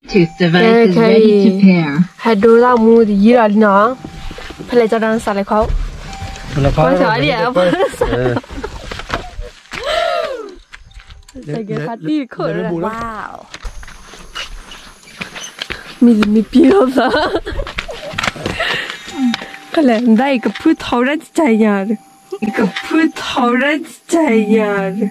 Bluetooth device is ready to pair. Hai đứa ra mua thì gì rồi nó. Phải lấy cho đang xài lại khó. Con sợ đi à? Sai cái phát đi khởi rồi. Wow. Mi piêu ra. Cái này đây cái phút thâu ra chạy nhà rồi. Cái phút thâu ra chạy nhà rồi.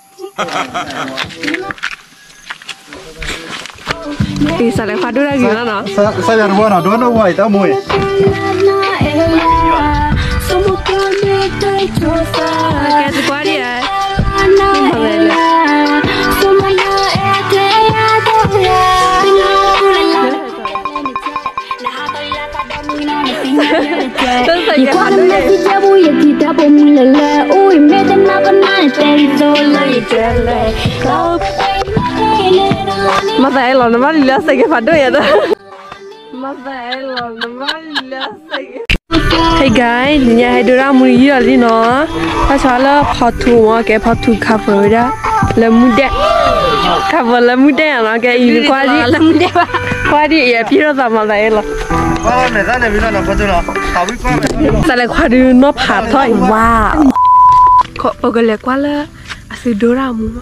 Thì sao lại khoa đứa ra gì đó nó? Sao giờ mua nó đứa nó ngoài tao mùi. Cái gì quá đi à? Mà phải là nó bắt đi lấy cái phản đối vậy đó. Mà phải là nó bắt đi lấy cái. Hey guys, nhà hai đứa ra mua gì rồi đi nó. Ta cho là pot thủ mà cái pot thủ cover đó là mua đẹp. Cover là mua đẹp nó cái gì qua đi là mua đẹp. Qua đi ya biết rồi mà lại là. Qua này ra này bây giờ nó có chỗ nào? Tao biết qua này. Sao lại qua đi nó phá thôi. Wow. Có bao giờ lại qua là sự đứa ra mua.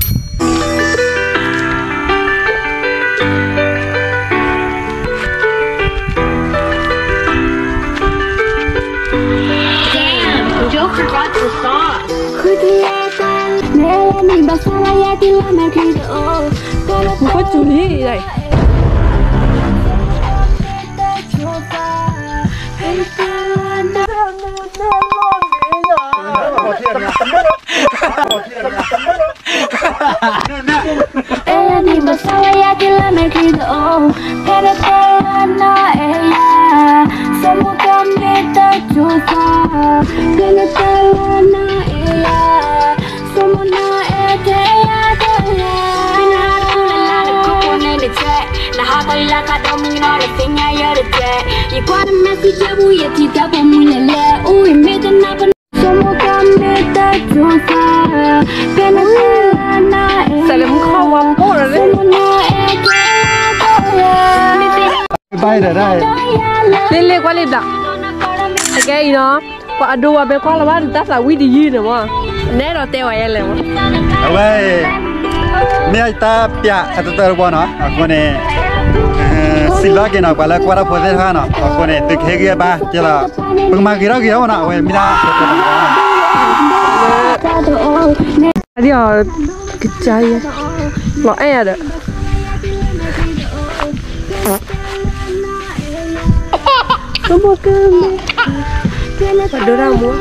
Joker got the sauce. Một cái chú lý gì đây? Bay rồi đây. Lên qua lên đó. Cái nó qua đua bên qua là bạn ta là quý gì nữa mà. Nè rồi teo ai lên mà. Vậy. Mẹ ta bịa cái tờ bao nó. Con này Silva cái nào qua là qua đó phơi ra nó. Con này từ khi kia ba chỉ là bưng mang cái đó nó. Vậy mình đã. Đi ở cái trái lọ e đấy. Có một cái đứa nào muốn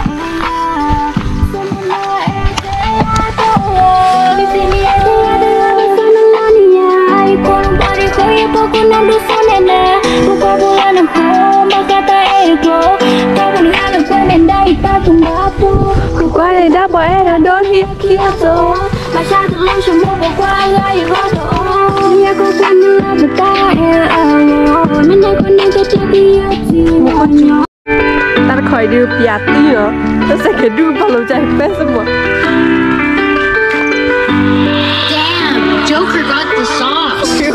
qua đây đã bỏ em là đón kia kia rồi mà sao tự lâu cho mua bỏ qua lại có rồi nhà cô quan là người ta nên đây con nên tôi chưa đi một con nhỏ ta khỏi đưa bịa tí nữa ta sẽ cái đưa vào lồng chạy bé semua. Damn, Joker got the sauce.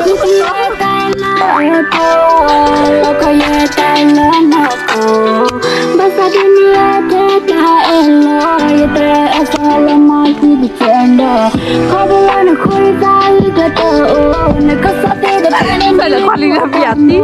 Phải là khoan đi ra bịa tí.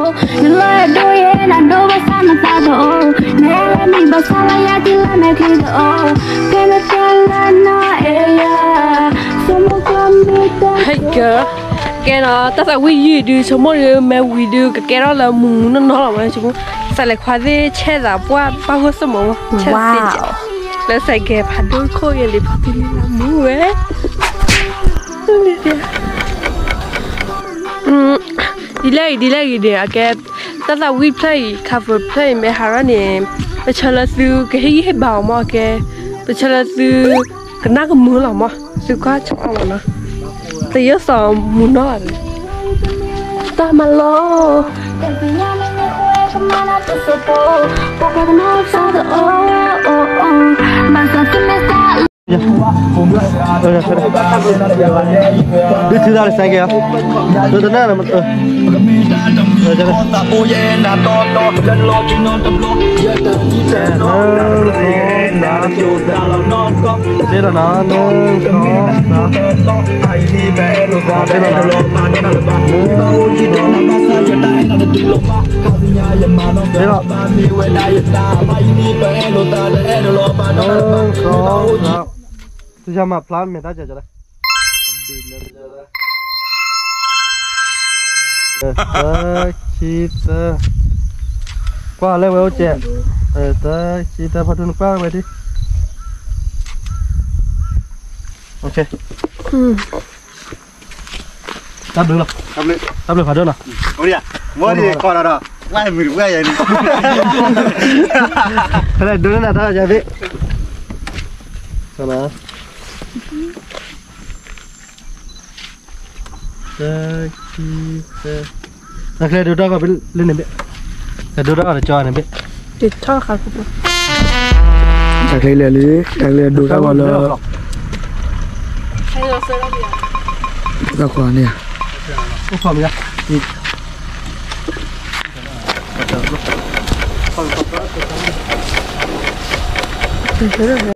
Hay kìa. Cái nó ta sẽ quy gì đi số một người mẹ quy đi cái đó là mùng nó là chúng sẽ lại khoa đi che giả qua bao nhiêu số một wow là sẽ cái phản đối khôi để phát đi làm mũ ấy đi lại để cái ta sẽ quy play cover play mấy hà này bây giờ là từ cái gì bảo mà cái bây giờ là từ cái nát cái mũ là mà từ qua trong ông nó từ giờ sao mũ nó ta mà lo Đưa thứ ra là sai kìa. Tôi tính là mình rồi cho đây là nó तुझ्या मा प्लान में था जरा kita qua lên với chị tới kita phát triển qua vậy đi ok đáp được không đáp được phải đơn à ôi à mua đi còn nào ngay mình ngay vậy cái này đơn là thôi chị biết sao nào Nah, kalian duduk apa lên này biết, duduk ada cowok này biết. Thì cho khá phục. Chắc kalian lý, kalian duduk apa lo? Hay là sơ đó bia. Các khoản này. Các khoản gì? Đi.